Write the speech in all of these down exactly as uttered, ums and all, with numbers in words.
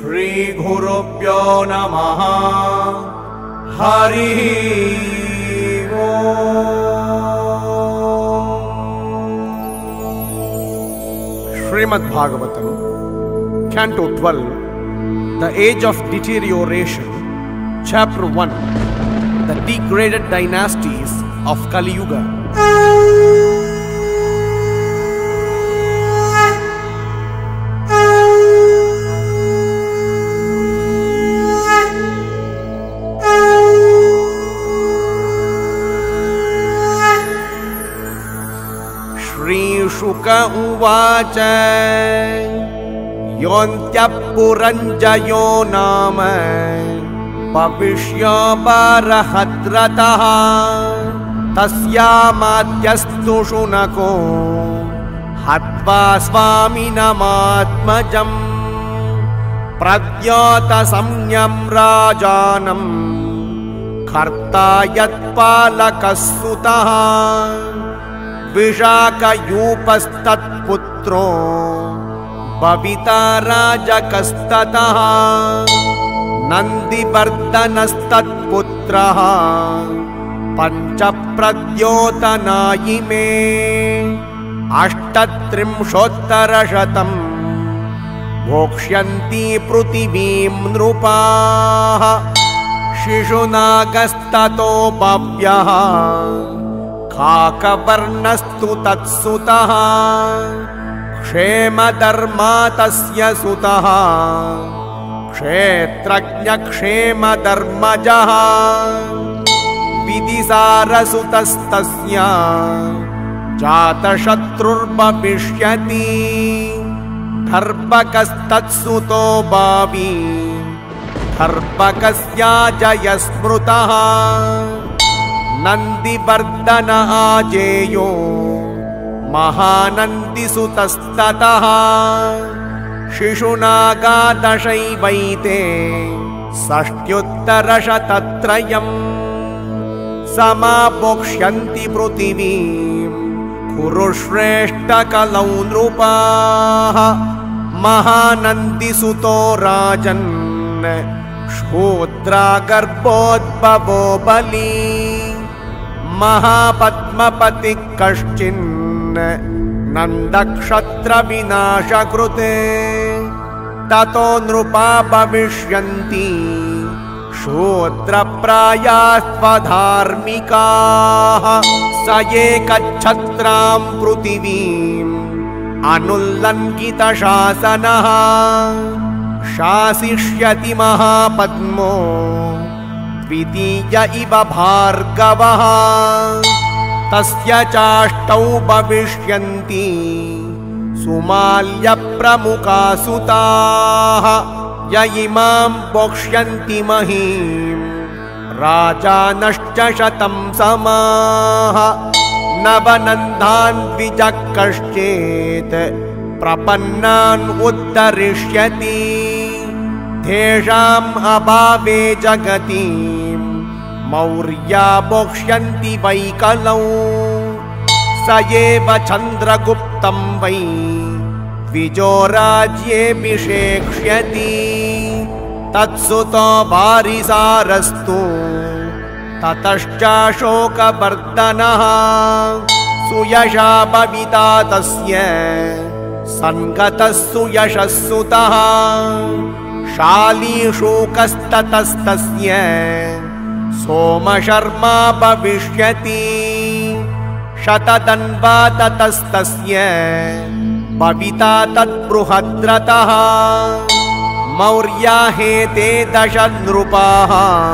श्री गुरुभ्यो नमः। Hari Srimad Bhagavatam, Canto twelve, The Age of Deterioration, Chapter one, The Degraded Dynasties of Kali Yuga. शुक उवाच योऽन्त्यः पुरञ्जयो नाम भविष्योऽपरहद्रतः तस्यामात्यस्तु शुनको हत्वा स्वामिनमात्मजम् प्रद्योतसंज्ञं राजानं कर्ता यत्पालकः सुतः विशाखयूपस्तत्पुत्रो भविता राजकस्ततः नन्दिवर्धनस्तत्पुत्रः पञ्चप्रद्योतनायिमे अष्टत्रिंशोत्तरशतम् भोक्ष्यन्ति पृथिवीं नृपाः शिशुनागस्ततो भव्यः काकवर्णस्तु तत्सुतः क्षेमधर्मा तस्य सुतः क्षेत्रज्ञक्षेमधर्मजः विदिसारसुतस्तस्य जातशत्रुर्भविष्यति धर्मकस्तत्सुतो भावी धर्मकस्याजयस्मृतः नन्दिवर्धन आजेयो महानन्दिसुतस्ततः शिशुनागादशैवैते षष्ट्युत्तरशतत्रयम् समाभोक्ष्यन्ति पृथिवीं कुरुश्रेष्ठकलौ नृपाः महानन्दिसुतो राजन् शूद्रागर्भोद्भवो बली महापद्मपतिः कश्चिन् नन्दक्षत्रविनाशकृते ततो नृपा भविष्यन्ति शूद्रप्रायास्त्वधार्मिकाः स एकच्छत्रां पृथिवीम् अनुल्लङ्घितशासनः शासिष्यति महापद्मो द्वितीय इव भार्गवः तस्य चाष्टौ भविष्यन्ति सुमाल्यप्रमुखा सुताः य इमां भोक्ष्यन्ति महीं राजानश्च शतं समाः नवनन्दान् द्विजः कश्चित् प्रपन्नान् उद्धरिष्यति तेषाम् अभावे जगति मौर्या भोक्ष्यन्ति वै कलौ स एव चन्द्रगुप्तं वै द्विजो राज्येऽभिषेक्ष्यति तत्सुतो वारिसारस्तु ततश्चाशोकवर्धनः सुयशा भविता तस्य सन्गतः सुयशस्सुतः शालीशूकस्ततस्तस्य सोमशर्मा भविष्यति शतधन्वा ततस्तस्य भविता तद्बृहद्रथः मौर्या हेते दश नृपाः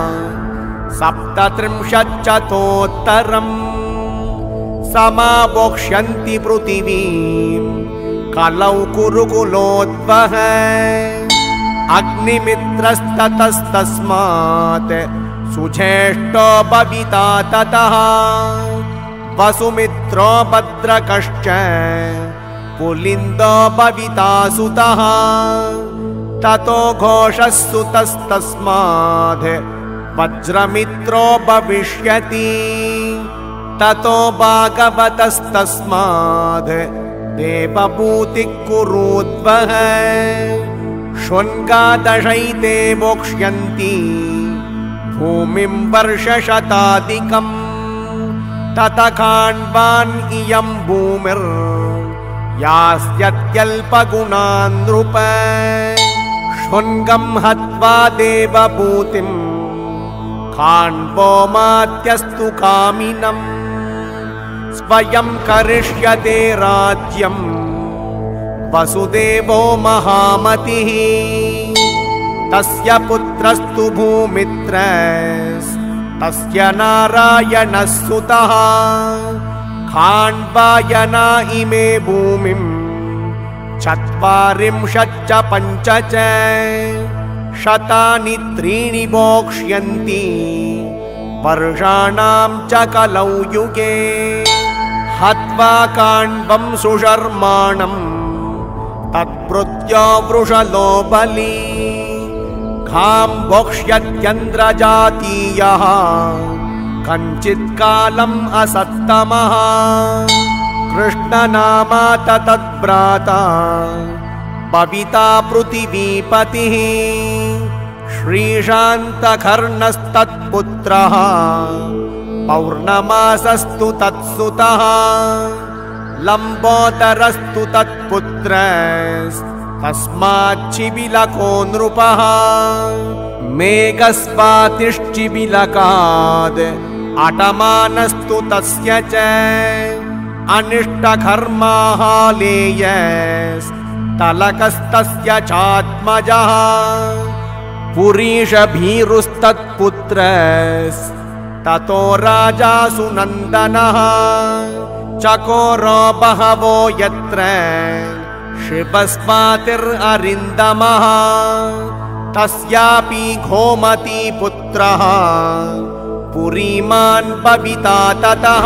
सप्तत्रिंशच्चतोत्तरम् समाभोक्ष्यन्ति पृथिवीं कलौ कुरुकुलोद्भवः अग्निमित्रस्ततस्तस्मात् सुज्येष्ठो भविता ततः वसुमित्रो भद्रकश्च पुलिन्दो भविता सुतः ततो घोषः सुतस्तस्मात् वज्रमित्रो भविष्यति ततो भागवतस्तस्मात् देवभूतिः कुरुद्वः शृङ्गादशैते मोक्ष्यन्ति भूमिं वर्षशताधिकम् तत खाण्वान् इयं भूमिर् यास्यत्यल्पगुणान् नृप शृङ्गं हत्वा देवभूतिं खाण्वो मात्यस्तु कामिनम् स्वयं करिष्यते राज्यं वसुदेवो महामतिः तस्य पुत्रस्तु भूमित्रस्तस्य नारायणः सुतः खाण्वायना इमे भूमिं चत्वारिंशच्च पञ्च च शतानि त्रीणि मोक्ष्यन्ति वर्षाणां च कलौ युगे हत्वा काण्वं सुशर्माणं तत्प्रुत्यो वृषलो बली खां भोक्ष्यत्यन्द्रजातीयः कञ्चित्कालम् असत्तमः कृष्णनामा तद्भ्राता पविता पृथिवीपतिः श्रीशान्तकर्णस्तत्पुत्रः पौर्णमासस्तु तत्सुतः लम्बोदरस्तु तत्पुत्रस्तस्माच्छिबिलको नृपः मेघस्वातिश्चिबिलकाद् अटमानस्तु तस्य च अनिष्टकर्माहालेयस्तलकस्तस्य चात्मजः पुरीषभीरुस्तत्पुत्रस्ततो राजा सुनन्दनः चकोरो बहवो यत्र शिवस्मातिररिन्दमः तस्यापि गोमती पुत्रः पुरीमान् पविता ततः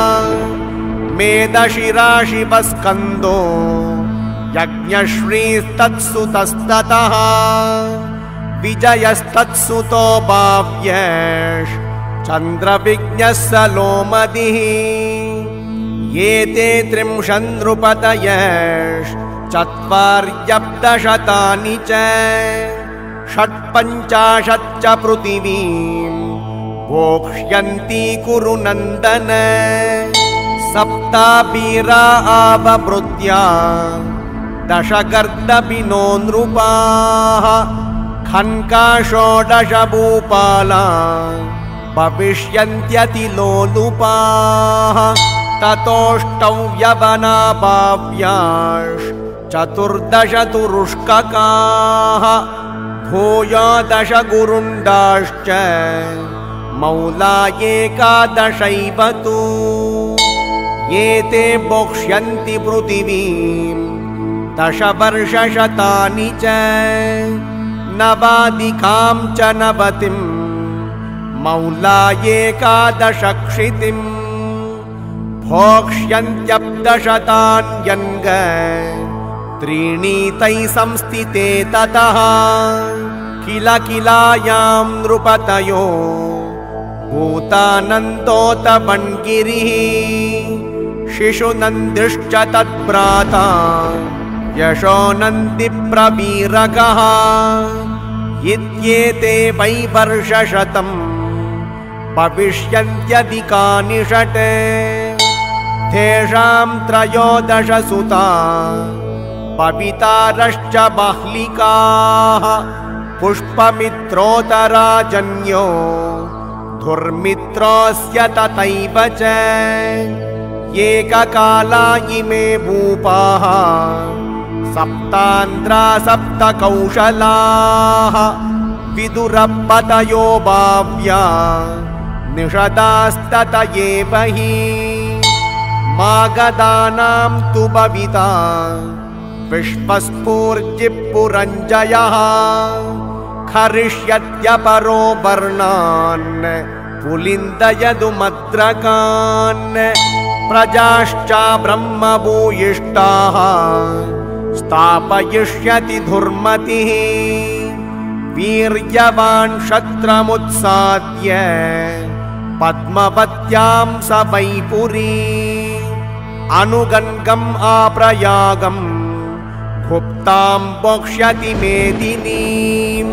मेदशिरा शिवस्कन्दो यज्ञश्रीस्तत्सुतस्ततः विजयस्तत्सुतो भाव्यश्चन्द्रविघ्नः सलोमदिः एते त्रिंशन्नृपतयश्चत्वार्यब्दशतानि च षट्पञ्चाशच्च पृथिवीं भोक्ष्यन्ति कुरु नन्दन सप्तावीरा आवभृत्या दशगर्दपिनो नृपाः खन्का षोडश भूपाला भविष्यन्त्यतिलोलुपाः ततोष्टौ यवना भाव्याश्चतुर्दश तुरुष्ककाः भूयो दश गुरुण्डाश्च मौला एकादशैव तु एते भोक्ष्यन्ति पृथिवीं दशवर्षशतानि च नवादिकां च नवतिं मौला एकादशक्षितिम् भोक्ष्यन्त्यब्दशतान्यङ्ग त्रीणि तैः संस्थिते ततः किल किलायां नृपतयो भूतानन्दोतबण्गिरिः शिशुनन्दिश्च तद्भ्राता यशोनन्दिप्रवीरकः इत्येते वै वर्षशतम् भविष्यन्त्यधिकानि षट् तेषां त्रयोदश सुता पवितारश्च बाह्लिकाः पुष्पमित्रोतराजन्यो धुर्मित्रोऽस्य तथैव च एककाला इमे भूपाः सप्तान्द्रा सप्तकौशलाः विदुरपतयो भाव्या निषदास्तत एव हि मागधानां तु भविता विश्वस्फूर्जिपुरञ्जयः खरिष्यत्यपरो वर्णान् पुलिन्दयदुमद्रकान् प्रजाश्च ब्रह्मभूयिष्ठाः स्थापयिष्यति धुर्मतिः वीर्यवान् क्षत्रमुत्साद्य पद्मवत्यां स वैपुरी अनुगङ्गम् आप्रयागम् भुक्तां वक्ष्यति मेदिनीं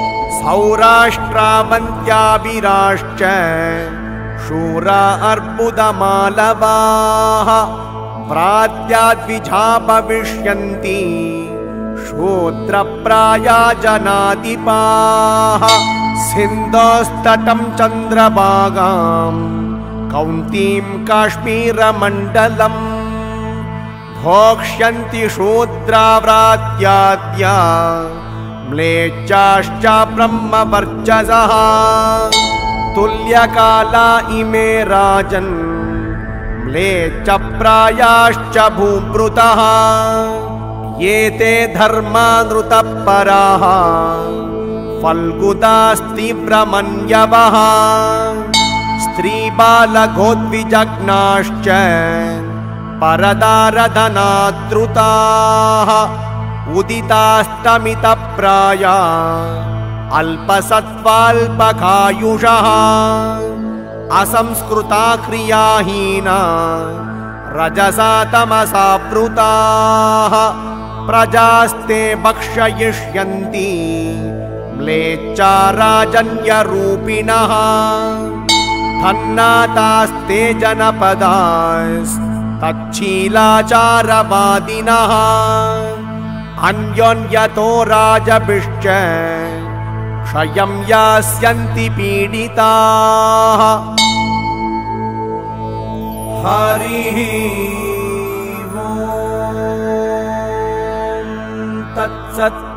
सौराष्ट्रावन्त्याभिराश्च शूरा अर्बुदमालवाः प्रात्याद्विजा भविष्यन्ति शूद्रप्राया जनाधिपाः सिन्धोस्तटं चन्द्रभागां कौन्तीं काश्मीरमण्डलम् भोक्ष्यन्ति शूद्राव्रात्याद्या म्लेच्छाश्च ब्रह्मवर्चसः तुल्यकाला इमे राजन् म्लेच्छप्रायाश्च भूभृतः ये ते धर्मानृतपराः फल्गुदास्तीव्रमन्यवः स्त्रीबालगोद्विजग्नाश्च परदारधनाद्रुताः उदितास्तमितप्राया अल्पसत्त्वाल्पकायुषः असंस्कृता क्रियाहीना रजसा तमसा वृताः प्रजास्ते भक्षयिष्यन्ति म्लेच्छा राजन्यरूपिणः धन्नातास्ते जनपदास्तच्छीलाचारवादिनः अन्योन्यतो राजभिश्च क्षयं यास्यन्ति पीडिताः। हरिः ओम् तत्सत्।